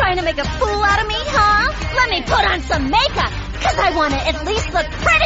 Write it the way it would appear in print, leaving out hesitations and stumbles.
Trying to make a fool out of me, huh? Let me put on some makeup, 'cause I want to at least look pretty.